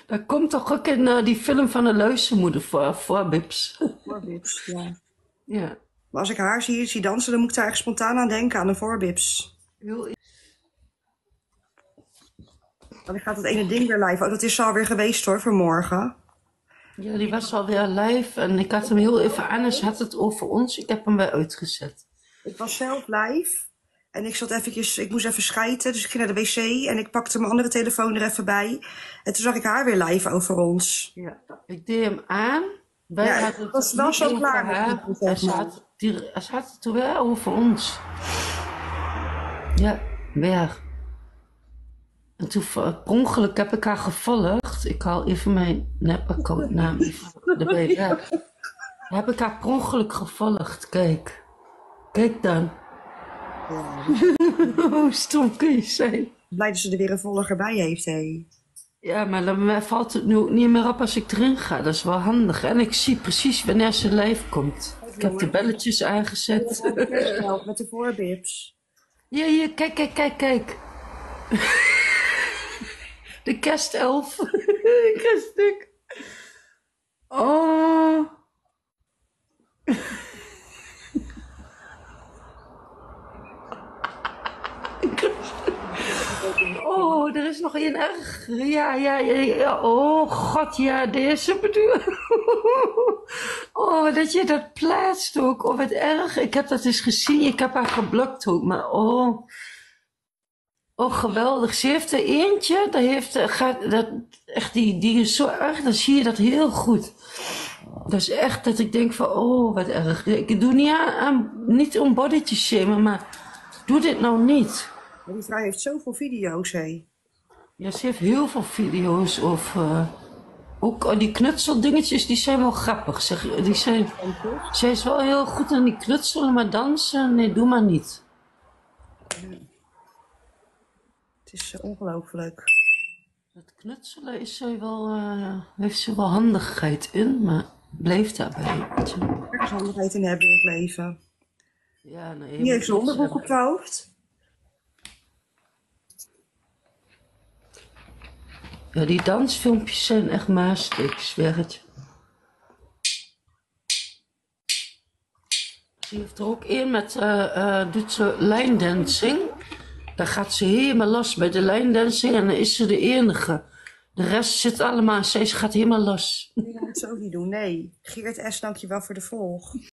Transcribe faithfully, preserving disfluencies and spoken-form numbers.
Dat komt toch ook in uh, die film van de luizenmoeder voor, voor Bips. Voorbips, ja. Ja. Maar als ik haar zie, zie dansen, dan moet ik daar echt spontaan aan denken, aan de voorbips. Heel... Dan gaat het ene ding weer live. Oh, dat is alweer geweest hoor, vanmorgen. Ja, die was alweer live en ik had hem heel even aan en ze had het over ons. Ik heb hem weer uitgezet. Ik was zelf live en ik zat eventjes, ik moest even schijten, dus ik ging naar de wc en ik pakte mijn andere telefoon er even bij. En toen zag ik haar weer live over ons. Ja, ik deed hem aan. Wij Ja, hadden het was het wel niet zo over klaar met haar. die, En zeg ze maar. had, die, ze had het toen weer over ons. Ja, weer. En toen per ongeluk heb ik haar gevolgd. Ik haal even mijn nep-accountnaam erbij weg. Heb ik haar per ongeluk gevolgd. Kijk. Kijk dan. Ja. Hoe stom kun je zijn? Blij dat ze er weer een volger bij heeft, hé. Ja, maar dan valt het nu ook niet meer op als ik erin ga. Dat is wel handig. En ik zie precies wanneer ze live komt. Ik heb de belletjes aangezet. Met de voorbips. Ja, hier, kijk, kijk, kijk, kijk. De kerstelf. Kerststuk. Oh. Oh, er is nog één erg. Ja, ja, ja, ja. Oh, god, ja, deze bedoel. Oh, dat je dat plaatst ook. Oh, wat erg. Ik heb dat eens gezien. Ik heb haar geblokt ook, maar oh. Oh, geweldig. Ze heeft er eentje, dat heeft, gaat, dat, echt, die, die is zo erg, dan zie je dat heel goed. Dat is echt dat ik denk van, oh, wat erg. Ik doe niet aan, aan niet om body te shamen, maar doe dit nou niet. Maar die vrouw heeft zoveel video's, hé. Ja, ze heeft heel veel video's of uh, ook oh, die knutseldingetjes, die zijn wel grappig. Zeg, die zijn, zij is wel heel goed aan die knutselen, maar dansen, nee, doe maar niet. Het is uh, ongelooflijk. Het knutselen is zij wel, uh, heeft ze wel handigheid in, maar blijf daarbij. Ergens handigheid in hebben in het leven. Ja, nee, Die heeft een onderbroek op het hoofd. Ja, die dansfilmpjes zijn echt maastig, ik zweer het. Ze heeft er ook één met, uh, uh, doet ze line dancing. Dan gaat ze helemaal los bij de line dancing en dan is ze de enige. De rest zit allemaal, zij gaat helemaal los. Die moet ze ook niet doen, nee. Geert S, dankjewel voor de volg.